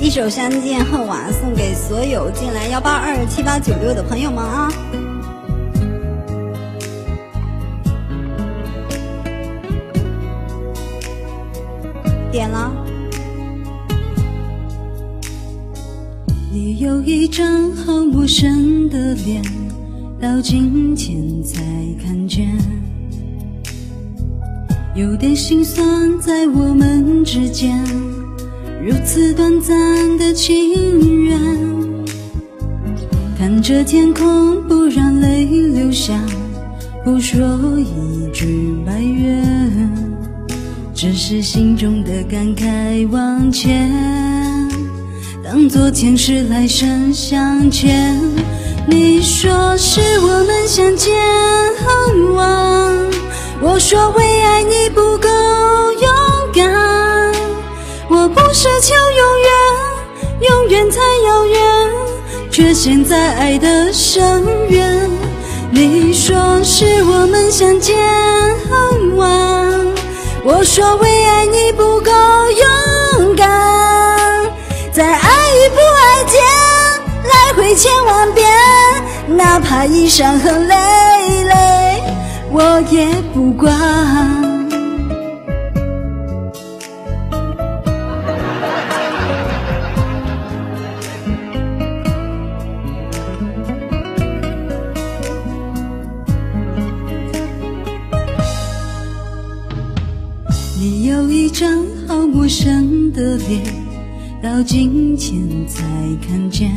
一首《相见恨晚》送给所有进来1827896的朋友们啊！点了。 你有一张好陌生的脸，到今天才看见，有点心酸在我们之间，如此短暂的情缘。看着天空，不让泪流下，不说一句埋怨，只是心中的感慨往前，当作前世来生相欠。你说是我们相见恨晚，我说为爱你不够勇敢。我不奢求永远，永远太遥远，却陷在爱的深渊。你说是我们相见恨晚，我说为爱你不够勇敢。在爱与不爱间来回千万遍，哪怕已伤痕累累，我也不管。你有一张好陌生的脸，到今天才看见，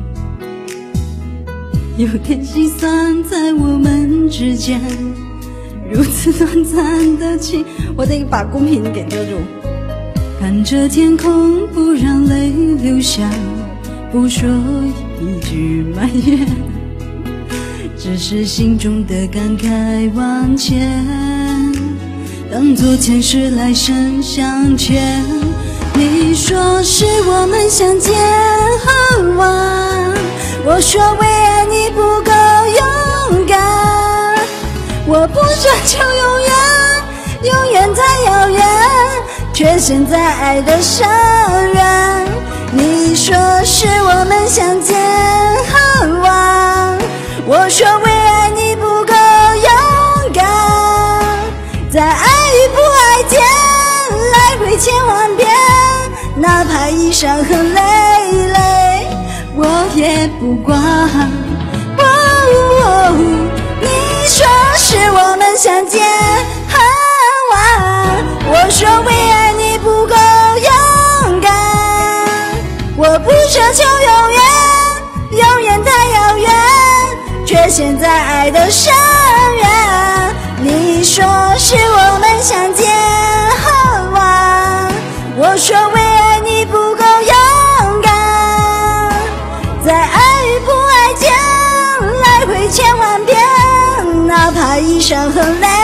有点心酸在我们之间，如此短暂的情。 我得把公屏给遮住。 看着天空，不让泪流下，不说一句埋怨，只是心中的感慨往前，当作前世来生相欠。你说是我们相见恨晚，我说为爱你不够勇敢。我不奢求永远，永远太遥远，却陷在爱的深渊。你说是我们相见恨晚，我说为爱你不够勇敢。在爱与不爱间来回千万遍，哪怕已伤痕累累，我也不管。你说是我们相见恨晚，我说为爱你不够勇敢。我不奢求永远，永远太遥远，却陷在爱的深渊。你说是我们相见恨晚，我说为爱你不够勇敢。在爱与不爱间来回千万遍，哪怕已伤痕累